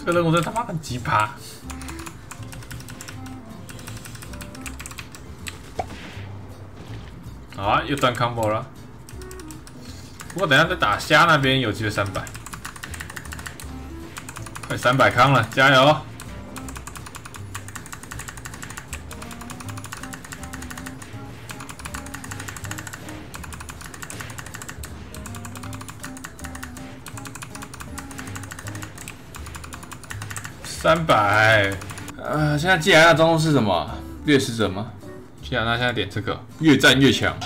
这个任务真他妈很鸡巴。好啊，又断 combo 了。不过等一下再打虾那边有机会300，快300康了，加油！300，现在季亚娜中路是什么？掠食者吗？季亚娜现在点这个，越战越强。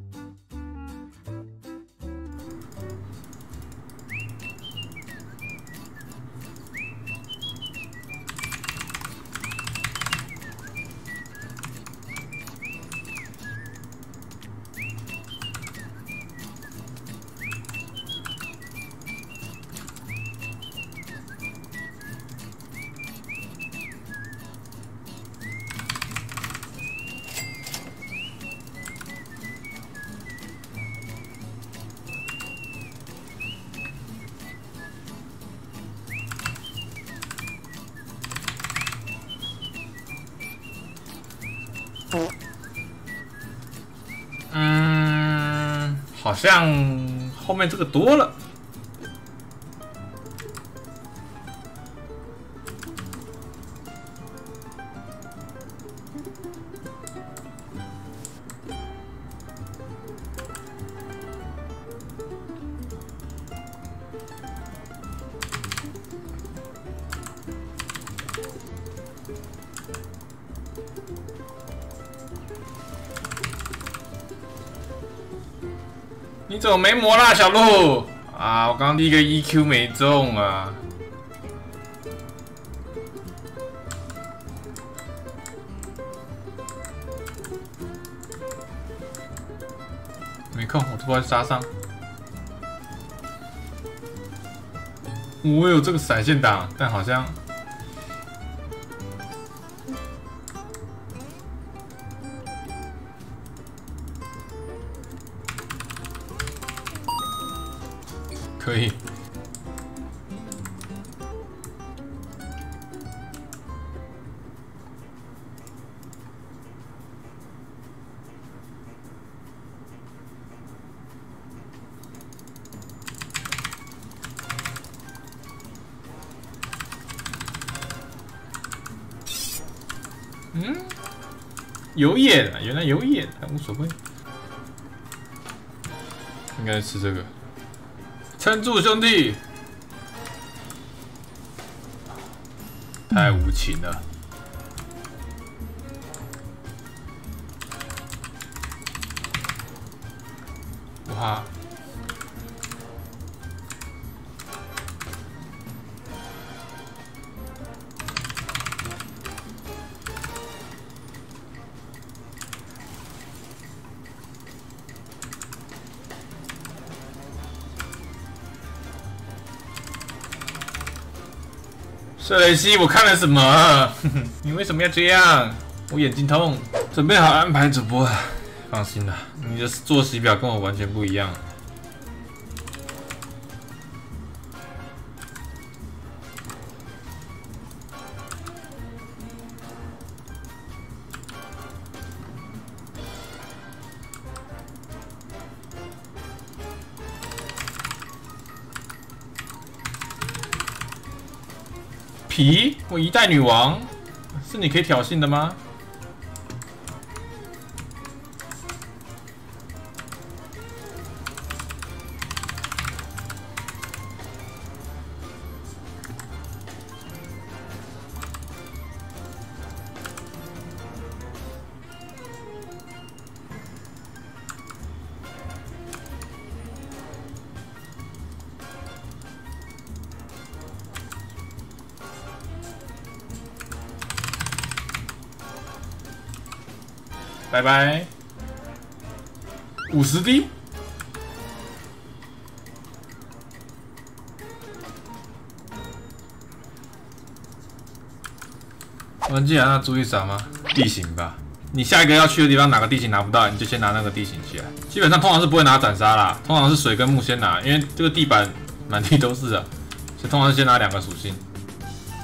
好像后面这个多了。你怎么没魔啦，小鹿？啊，我刚刚第一个 EQ 没中啊。没空，我突然杀伤。我有这个闪现档，但好像。可以。有眼啊，原来有眼，但无所谓。应该吃这个。撑住，兄弟！太无情了。哇！瑟雷西，我看了什么？你为什么要这样？我眼睛痛。准备好安排主播了，放心啦，你的作息表跟我完全不一样。皮，我一代女王，是你可以挑衅的吗？拜拜，50滴。玩具那注意啥吗？地形吧。你下一个要去的地方哪个地形拿不到，你就先拿那个地形起来。基本上通常是不会拿斩杀啦，通常是水跟木先拿，因为这个地板满地都是啊，所以通常是先拿2个属性。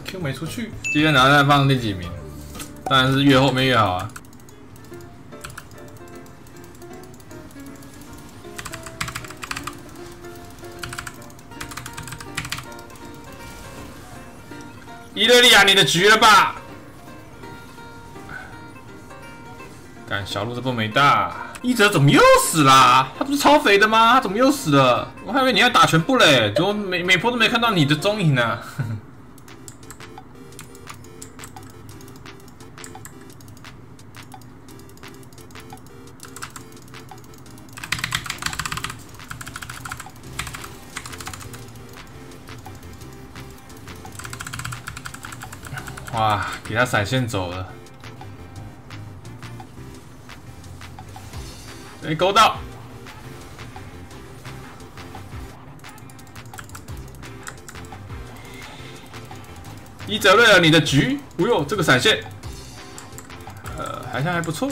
Q 没出去，今天拿来放第几名？当然是越后面越好啊。伊勒利亚，你的局了吧？干小鹿这波没大，一哲怎么又死啦？他不是超肥的吗？他怎么又死了？我还以为你要打全部嘞，怎么每波都没看到你的踪影呢？哇，给他闪现走了。没勾到，伊泽瑞尔，你的局，哦呦，这个闪现，好像还不错。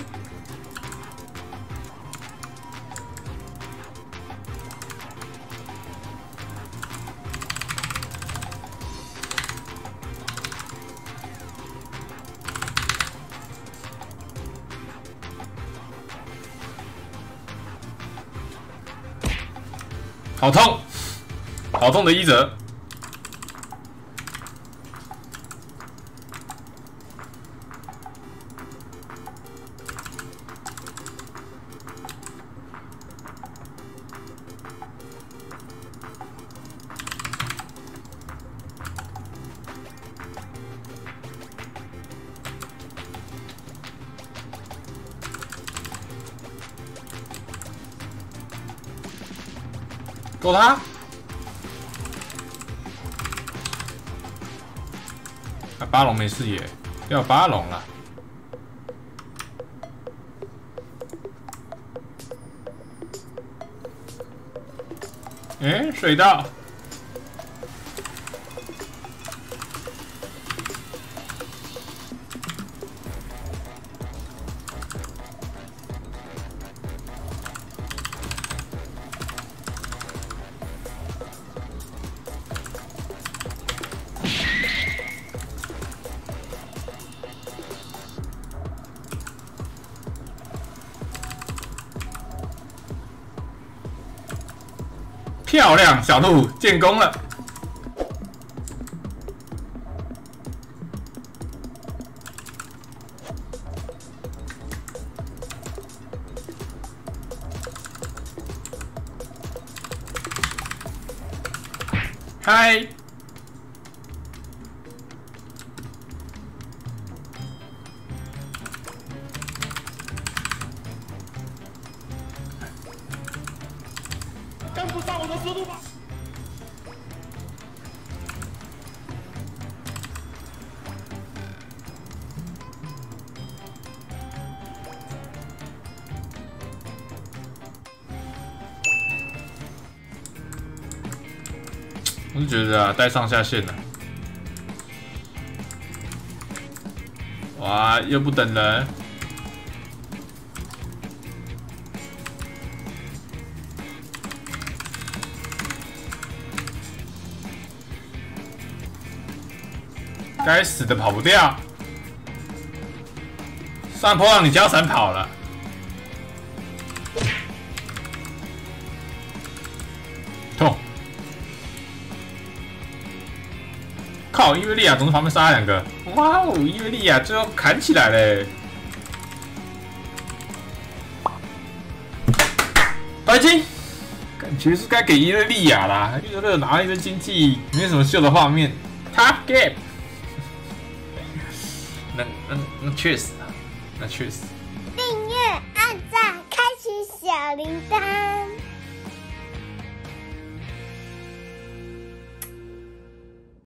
好痛，好痛的伊泽。勾他！巴龙没视野，要巴龙了。水稻。漂亮，小鹿建功了。嗨，跟不上我的速度吧。我是觉得啊，带上下线了。哇，又不等人。该死的跑不掉，上坡让你交闪跑了，痛！靠，伊维利亚总是旁边杀两个，哇哦，伊维利亚最后砍起来了，白金，感觉是该给伊维利亚啦，伊维利亚拿了一堆经济，没什么秀的画面 ，Top Gap。那确实啊，那确实。 订阅、按赞、开启小铃铛。